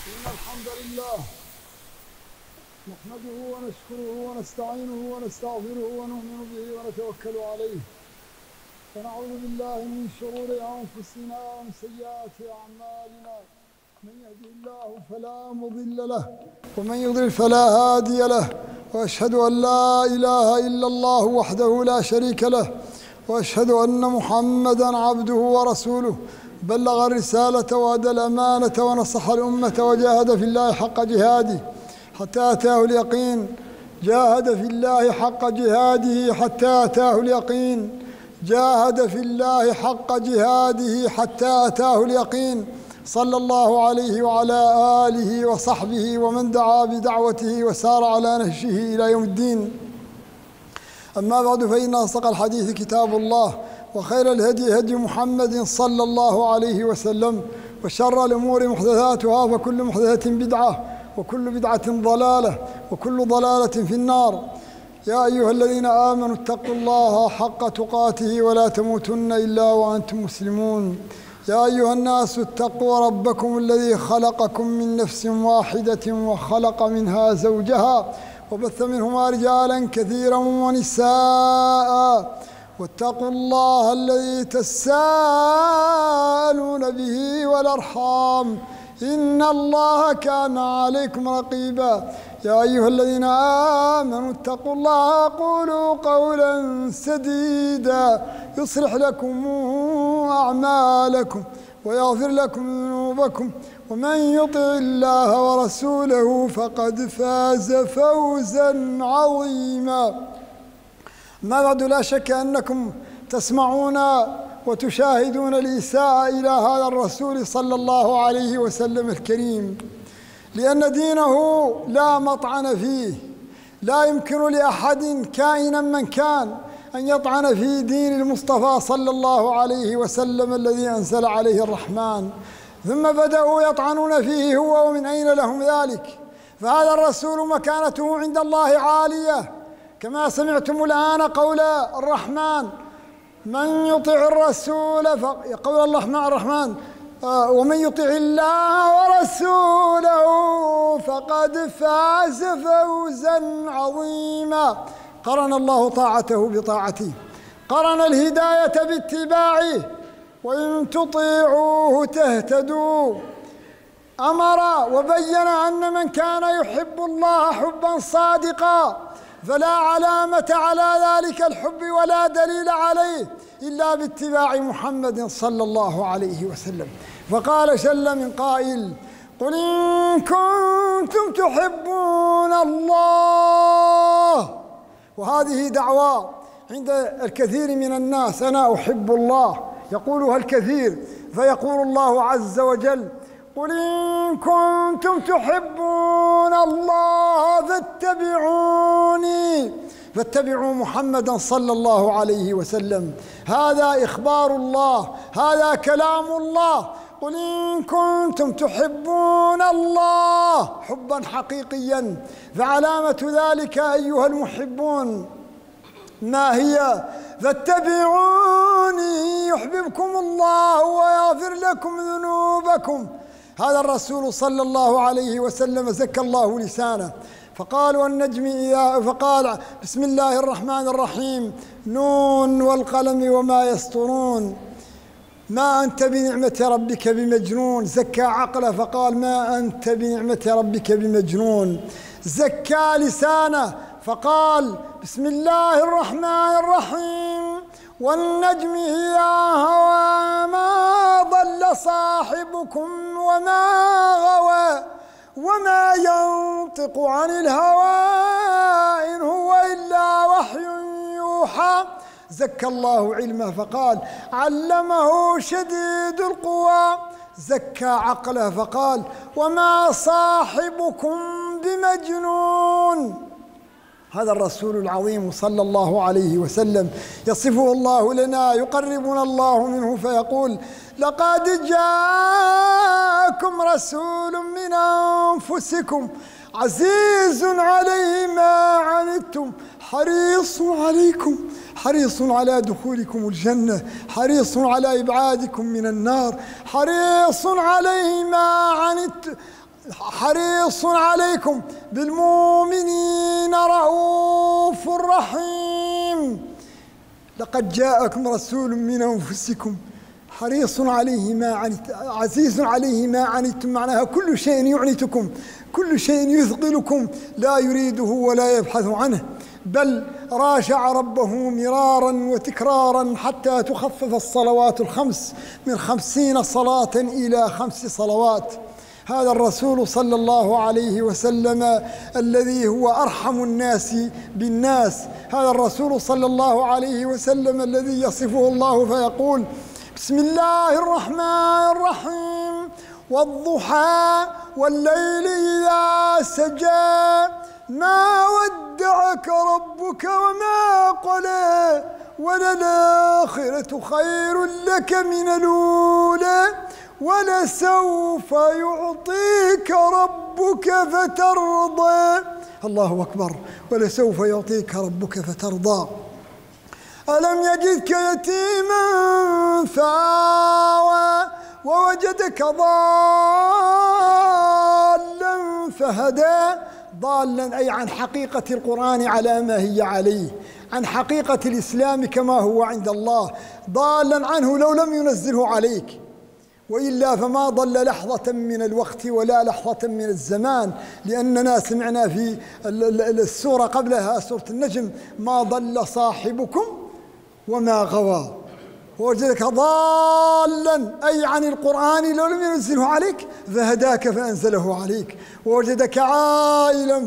إن الحمد لله نحمده ونشكره ونستعينه ونستغفره ونؤمن به ونتوكل عليه ونعوذ بالله من شرور أنفسنا ومن سيئات أعمالنا من يهده الله فلا مضل له ومن يضلل فلا هادي له وأشهد أن لا إله إلا الله وحده لا شريك له وأشهد أن محمدًا عبده ورسوله بلغ الرسالة وأدى الأمانة ونصح الأمة وجاهد في الله حق جهاده حتى أتاه اليقين جاهد في الله حق جهاده حتى أتاه اليقين جاهد في الله حق جهاده حتى أتاه اليقين صلى الله عليه وعلى آله وصحبه ومن دعا بدعوته وسار على نهجه إلى يوم الدين. أما بعد فإن أصدق الحديث كتاب الله وخير الهدي هدي محمد صلى الله عليه وسلم وشر الأمور محدثاتها فكل محدثة بدعة وكل بدعة ضلالة وكل ضلالة في النار. يا أيها الذين آمنوا اتقوا الله حق تقاته ولا تموتن إلا وأنتم مسلمون. يا أيها الناس اتقوا ربكم الذي خلقكم من نفس واحدة وخلق منها زوجها وبث منهما رجالا كثيرا ونساء واتقوا الله الذي تساءلون به والأرحام إن الله كان عليكم رقيبا. يا أيها الذين آمنوا اتقوا الله وقولوا قولا سديدا يصلح لكم أعمالكم ويغفر لكم ذنوبكم ومن يطع الله ورسوله فقد فاز فوزا عظيما. ما بعد لا شك أنكم تسمعون وتشاهدون الإساءة إلى هذا الرسول صلى الله عليه وسلم الكريم، لأن دينه لا مطعن فيه، لا يمكن لأحد كائنا من كان أن يطعن في دين المصطفى صلى الله عليه وسلم الذي أنزل عليه الرحمن. ثم بدأوا يطعنون فيه هو، ومن أين لهم ذلك؟ فهذا الرسول مكانته عند الله عالية، كما سمعتم الآن قول الرحمن: من يطع الرسول قول الله الرحمن: ومن يطع الله ورسوله فقد فاز فوزا عظيما. قرن الله طاعته بطاعته، قرن الهداية باتباعه، وإن تطيعوه تهتدوا. أمر وبين أن من كان يحب الله حبا صادقا فلا علامة على ذلك الحب ولا دليل عليه إلا باتباع محمد صلى الله عليه وسلم. فقال جل من قائل: قل إن كنتم تحبون الله. وهذه دعوة عند الكثير من الناس: أنا أحب الله، يقولها الكثير، فيقول الله عز وجل: قل إن كنتم تحبون الله فاتبعوني. فاتبعوا محمدا صلى الله عليه وسلم. هذا إخبار الله، هذا كلام الله. قل إن كنتم تحبون الله حبا حقيقيا، فعلامة ذلك أيها المحبون ما هي؟ فاتبعوني يحببكم الله ويغفر لكم ذنوبكم. هذا الرسول صلى الله عليه وسلم زكى الله لسانه، فقال: والنجم إذا، فقال: بسم الله الرحمن الرحيم، نون والقلم وما يسطرون، ما أنت بنعمة ربك بمجنون. زكى عقله فقال: ما أنت بنعمة ربك بمجنون. زكى لسانه فقال: بسم الله الرحمن الرحيم، والنجم إذا هوى، ما ضل صاحبكم وما غوى، وما ينطق عن الهوى، إن هو إلا وحي يوحى. زكى الله علمه فقال: علمه شديد القوى. زكى عقله فقال: وما صاحبكم بمجنون. هذا الرسول العظيم صلى الله عليه وسلم يصفه الله لنا، يقربنا الله منه فيقول: لقد جاءكم رسول من أنفسكم عزيز عليه ما عنتم حريص عليكم، حريص على دخولكم الجنة، حريص على إبعادكم من النار، حريص عليه ما عنتم حريص عليكم بالمؤمنين رؤوف رحيم. لقد جاءكم رسول من أنفسكم حريص عليه ما عنتم عزيز عليه ما عنتم، معناها كل شيء يعنتكم، كل شيء يثقلكم لا يريده ولا يبحث عنه، بل راجع ربه مرارا وتكرارا حتى تخفف الصلوات الخمس من 50 صلاة إلى 5 صلوات. هذا الرسول صلى الله عليه وسلم الذي هو أرحم الناس بالناس، هذا الرسول صلى الله عليه وسلم الذي يصفه الله فيقول: بسم الله الرحمن الرحيم، والضحى والليل إذا سجى، ما ودعك ربك وما قلى، وللآخرة خير لك من الأولى، ولسوف يعطيك ربك فترضى. الله أكبر. ولسوف يعطيك ربك فترضى. ألم يجدك يتيما فآوى، ووجدك ضالا فهدى. ضالا أي عن حقيقة القرآن على ما هي عليه، عن حقيقة الإسلام كما هو عند الله، ضالا عنه لو لم ينزله عليك، وإلا فما ضل لحظة من الوقت ولا لحظة من الزمان، لأننا سمعنا في السورة قبلها سورة النجم: ما ضل صاحبكم وما غوى. ووجدك ضالا أي عن القرآن لو لم ينزله عليك، فهداك فأنزله عليك. ووجدك عائلا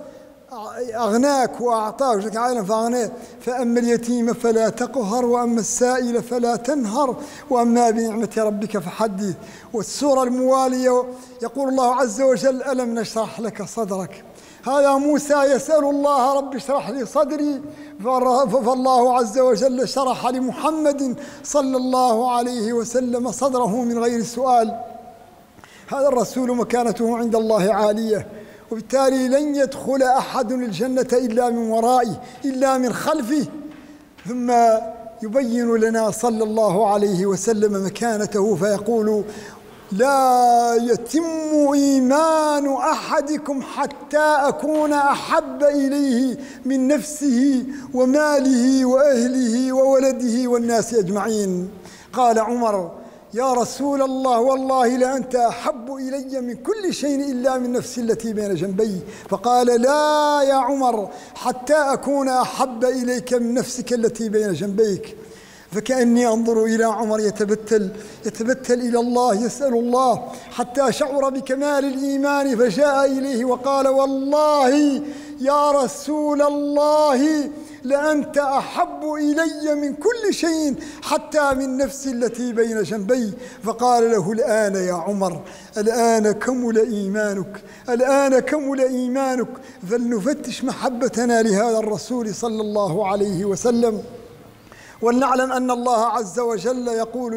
فأغناك وأعطاك، وجدك عائلا فأغناك. فأما اليتيم فلا تقهر، وأما السائل فلا تنهر، وأما بنعمة ربك فحدث. والسورة الموالية يقول الله عز وجل: ألم نشرح لك صدرك. هذا موسى يسأل الله: رب اشرح لي صدري، فالله عز وجل شرح لمحمد صلى الله عليه وسلم صدره من غير سؤال. هذا الرسول مكانته عند الله عالية، وبالتالي لن يدخل أحد الجنة إلا من ورائه، إلا من خلفه. ثم يبين لنا صلى الله عليه وسلم مكانته فيقول: لا يتم إيمان أحدكم حتى أكون أحب إليه من نفسه وماله وأهله وولده والناس أجمعين. قال عمر: يا رسول الله، والله لأنت أحب إلي من كل شيء إلا من نفسي التي بين جنبي. فقال: لا يا عمر، حتى أكون أحب إليك من نفسك التي بين جنبيك. فكأني أنظر إلى عمر يتبتل إلى الله، يسأل الله، حتى شعر بكمال الإيمان فجاء إليه وقال: والله يا رسول الله لأنت أحب إلي من كل شيء حتى من نفسي التي بين جنبي. فقال له: الآن يا عمر، الآن كمل إيمانك، الآن كمل إيمانك. فلنفتش محبتنا لهذا الرسول صلى الله عليه وسلم، ولنعلم أن الله عز وجل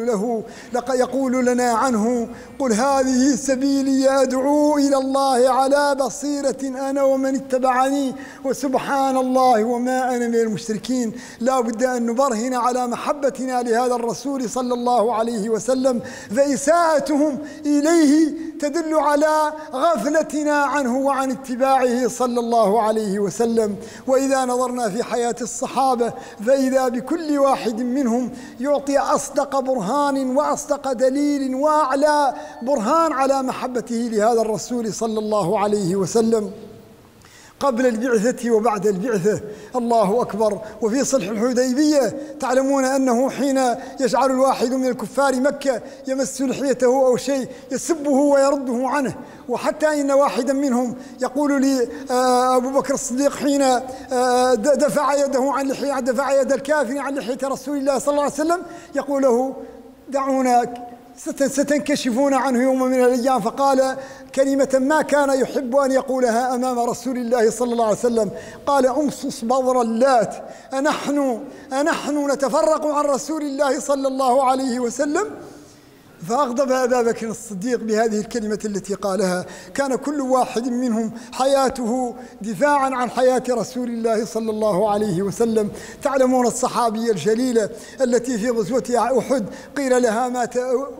يقول لنا عنه: قل هذه سبيلي أدعو إلى الله على بصيرة أنا ومن اتبعني وسبحان الله وما أنا من المشركين. لا بد أن نبرهن على محبتنا لهذا الرسول صلى الله عليه وسلم، فإساءتهم إليه تدل على غفلتنا عنه وعن اتباعه صلى الله عليه وسلم. وإذا نظرنا في حياة الصحابة فإذا بكل واحد منهم يعطي أصدق برهان وأصدق دليل وأعلى برهان على محبته لهذا الرسول صلى الله عليه وسلم قبل البعثة وبعد البعثة. الله أكبر. وفي صلح الحديبية تعلمون أنه حين يجعل الواحد من الكفار مكة يمس لحيته أو شيء يسبه ويرده عنه، وحتى إن واحدا منهم يقول لي أبو بكر الصديق حين دفع يد الكافر عن لحية رسول الله صلى الله عليه وسلم يقول له: دعونا ستنكشفون عنه يوم من الأيام. فقال كلمة ما كان يحب أن يقولها أمام رسول الله صلى الله عليه وسلم، قال: أمصص بضر اللات، أنحن نتفرق عن رسول الله صلى الله عليه وسلم؟ فأغضب أبا بكر الصديق بهذه الكلمة التي قالها. كان كل واحد منهم حياته دفاعا عن حياة رسول الله صلى الله عليه وسلم. تعلمون الصحابية الجليلة التي في غزوة أحد قيل لها مات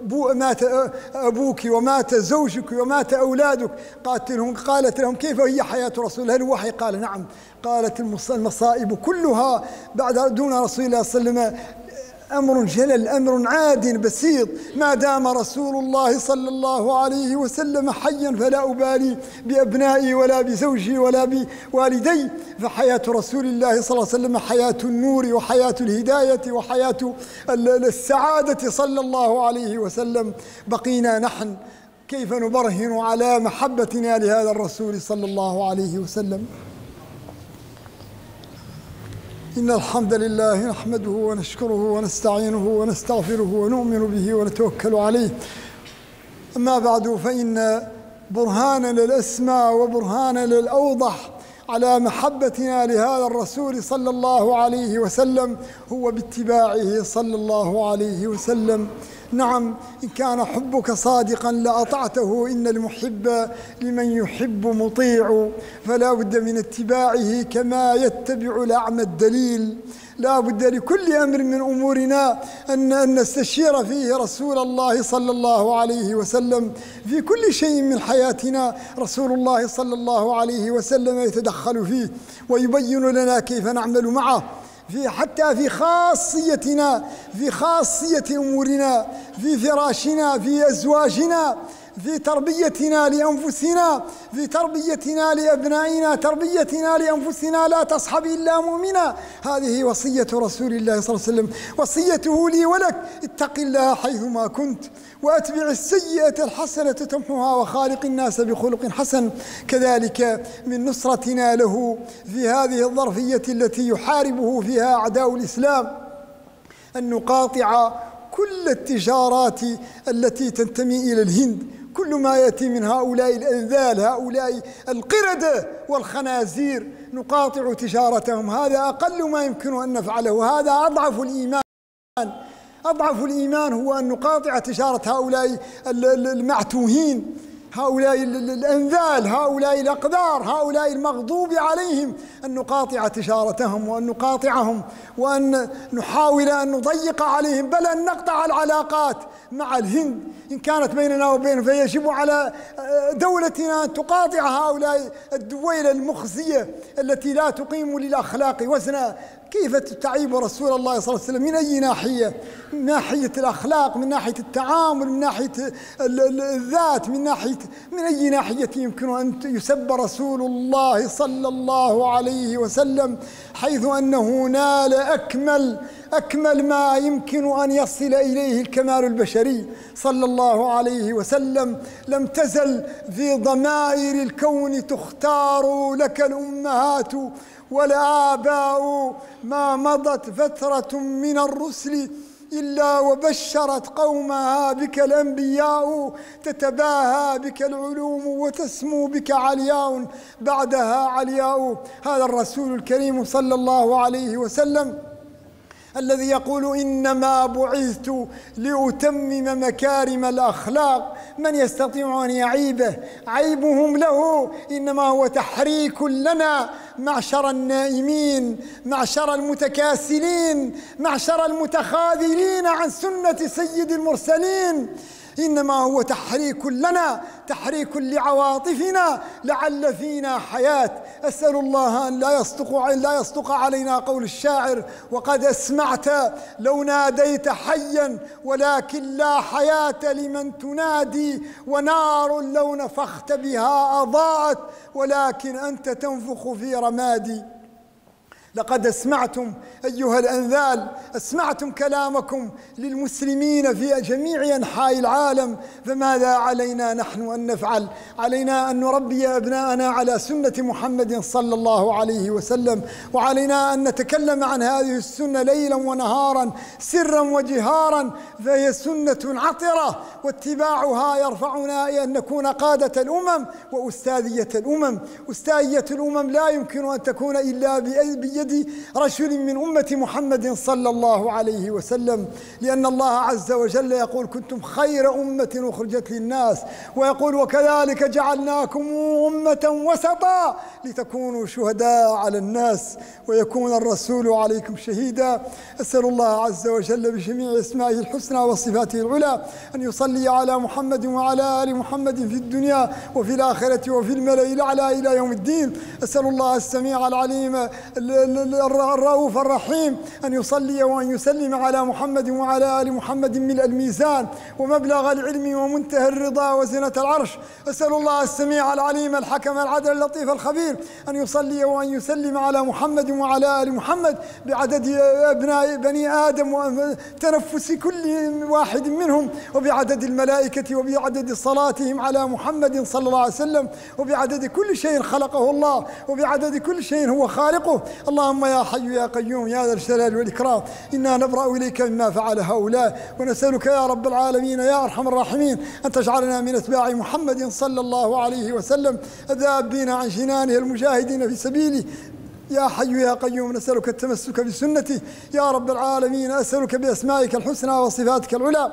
أبوك ومات زوجك ومات أولادك، قالت لهم كيف هي حياة رسول الله؟ هل وحي؟ قال نعم. قالت المصائب كلها بعد دون رسول الله صلى الله عليه وسلم أمر جلل، أمر عاد بسيط، ما دام رسول الله صلى الله عليه وسلم حيا فلا أبالي بأبنائي ولا بزوجي ولا بوالدي. فحياة رسول الله صلى الله عليه وسلم حياة النور وحياة الهداية وحياة السعادة صلى الله عليه وسلم. بقينا نحن كيف نبرهن على محبتنا لهذا الرسول صلى الله عليه وسلم. إن الحمد لله نحمده ونشكره ونستعينه ونستغفره ونؤمن به ونتوكل عليه. أما بعد، فإن برهاننا الأسمى وبرهاننا الأوضح على محبتنا لهذا الرسول صلى الله عليه وسلم هو باتباعه صلى الله عليه وسلم. نعم، إن كان حبك صادقا لأطعته، إن المحب لمن يحب مطيع. فلا بد من اتباعه كما يتبع الأعمى الدليل. لا بد لكل أمر من أمورنا أن نستشير فيه رسول الله صلى الله عليه وسلم. في كل شيء من حياتنا رسول الله صلى الله عليه وسلم يتدخل فيه ويبين لنا كيف نعمل معه، حتى في خاصيتنا، في خاصية أمورنا، في فراشنا، في أزواجنا، في تربيتنا لأنفسنا، في تربيتنا لأبنائنا، تربيتنا لأنفسنا. لا تصحب إلا مؤمنا. هذه وصية رسول الله صلى الله عليه وسلم، وصيته لي ولك: اتق الله حيثما كنت وأتبع السيئة الحسنة تمحها وخالق الناس بخلق حسن. كذلك من نصرتنا له في هذه الظرفية التي يحاربه فيها أعداء الإسلام أن نقاطع كل التجارات التي تنتمي إلى الهند. كل ما يأتي من هؤلاء الأنذال، هؤلاء القردة والخنازير، نقاطع تجارتهم. هذا أقل ما يمكن أن نفعله، هذا أضعف الإيمان. أضعف الإيمان هو أن نقاطع تجارة هؤلاء المعتوهين، هؤلاء الأنذال، هؤلاء الأقذار، هؤلاء المغضوب عليهم، أن نقاطع تجارتهم وأن نقاطعهم وأن نحاول أن نضيق عليهم، بل أن نقطع العلاقات مع الهند إن كانت بيننا وبينهم. فيجب على دولتنا أن تقاطع هؤلاء الدويلة المخزية التي لا تقيم للأخلاق وزنا. كيف تعيب رسول الله صلى الله عليه وسلم؟ من أي ناحية؟ من ناحية الأخلاق، من ناحية التعامل، من ناحية الذات، من أي ناحية يمكن أن يسب رسول الله صلى الله عليه وسلم، حيث أنه نال أكمل ما يمكن أن يصل إليه الكمال البشري صلى الله عليه وسلم. لم تزل في ضمائر الكون تختار لك الأمهات والآباء، ما مضت فترة من الرسل إلا وبشرت قومها بك الأنبياء، تتباهى بك العلوم وتسمو بك علياء بعدها علياء. هذا الرسول الكريم صلى الله عليه وسلم الذي يقول: إنما بعثت لأتمم مكارم الأخلاق. من يستطيع أن يعيبه؟ عيبهم له إنما هو تحريك لنا معشر النائمين، معشر المتكاسلين، معشر المتخاذلين عن سنة سيد المرسلين. إنما هو تحريك لنا، تحريك لعواطفنا، لعل فينا حياة. أسأل الله أن لا يصدق علينا قول الشاعر: وقد أسمعت لو ناديت حيا ولكن لا حياة لمن تنادي، ونار لو نفخت بها أضاءت ولكن أنت تنفخ في رمادي. لقد أسمعتم أيها الأنذال، أسمعتم كلامكم للمسلمين في جميع أنحاء العالم، فماذا علينا نحن أن نفعل؟ علينا أن نربي أبناءنا على سنة محمد صلى الله عليه وسلم، وعلينا أن نتكلم عن هذه السنة ليلا ونهارا، سرا وجهارا، فهي سنة عطرة، واتباعها يرفعنا إلى أن نكون قادة الأمم وأستاذية الأمم. أستاذية الأمم لا يمكن أن تكون إلا بيد يد رجل من أمة محمد صلى الله عليه وسلم، لأن الله عز وجل يقول كنتم خير أمة أخرجت للناس، ويقول وكذلك جعلناكم أمة وسطا لتكونوا شهداء على الناس ويكون الرسول عليكم شهيدا. أسأل الله عز وجل بجميع أسمائه الحسنى وصفاته العلى أن يصلي على محمد وعلى آل محمد في الدنيا وفي الآخرة وفي الملأ الأعلى إلى يوم الدين. أسأل الله السميع العليم الرؤوف الرحيم أن يصلي وأن يسلم على محمد وعلى آل محمد ملء الميزان ومبلغ العلم ومنتهى الرضا وزنة العرش. أسأل الله السميع العليم الحكم العدل اللطيف الخبير أن يصلي وأن يسلم على محمد وعلى آل محمد بعدد أبناء بني آدم وتنفس كل واحد منهم، وبعدد الملائكة، وبعدد صلاتهم على محمد صلى الله عليه وسلم، وبعدد كل شيء خلقه الله، وبعدد كل شيء هو خالقه. اللهم يا حي يا قيوم يا ذا الجلال والإكرام، إنا نبرأ إليك مما فعل هؤلاء، ونسألك يا رب العالمين يا أرحم الراحمين أن تجعلنا من أتباع محمد صلى الله عليه وسلم الذابين عن جنانه المجاهدين في سبيله. يا حي يا قيوم نسألك التمسك بسنته يا رب العالمين. أسألك بأسمائك الحسنى وصفاتك العلى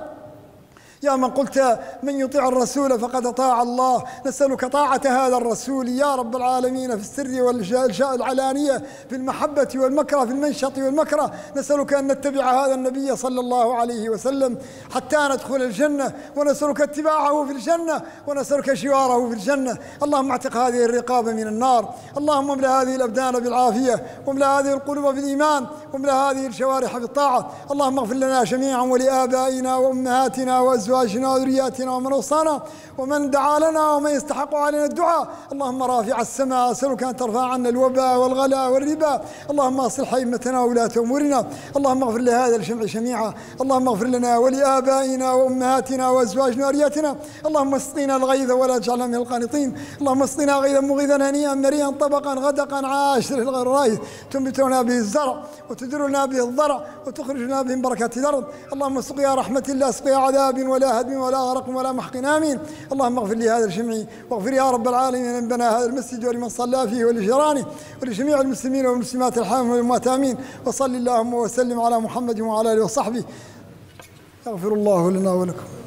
يا من قلت من يطيع الرسول فقد أطاع الله، نسألك طاعة هذا الرسول يا رب العالمين في السر والعلانية، في المحبة والمكره، في المنشط والمكره. نسألك أن نتبع هذا النبي صلى الله عليه وسلم حتى ندخل الجنة، ونسألك اتباعه في الجنة، ونسألك جواره في الجنة. اللهم اعتق هذه الرقاب من النار، اللهم املأ هذه الأبدان بالعافية، واملأ هذه القلوب بالإيمان، واملأ هذه الجوارح بالطاعة. اللهم اغفر لنا جميعا ولآبائنا وأمهاتنا وأزواجنا وذرياتنا ومن أوصانا ومن دعا لنا ومن يستحق علينا الدعاء. اللهم رافع السماء أسألك أن ترفع عنا الوباء والغلاء والربا. اللهم أصلح أئمتنا وولاة أمورنا. اللهم اغفر لهذا الجمع جميعا. اللهم اغفر لنا ولآبائنا وأمهاتنا وأزواجنا وذرياتنا. اللهم اسقنا الغيث ولا تجعلنا من القانطين. اللهم اسقنا غيثا مغيثا هنيئا مريئا طبقا غدقا عاشر الغرايث تنبتنا به الزرع وتدرنا به الضرع وتخرجنا به من بركات الأرض. اللهم سقيا رحمة لا سقيا عذاب ولا هدم ولا غرق ولا محق آمين. اللهم اغفر لهذا الجمع، واغفر يا رب العالمين من بنى هذا المسجد ولمن صلى فيه ولجيرانه ولجميع المسلمين والمسلمات الحامل والأموات آمين. وصل اللهم وسلم على محمد وعلى آله وصحبه. يغفر الله لنا ولكم.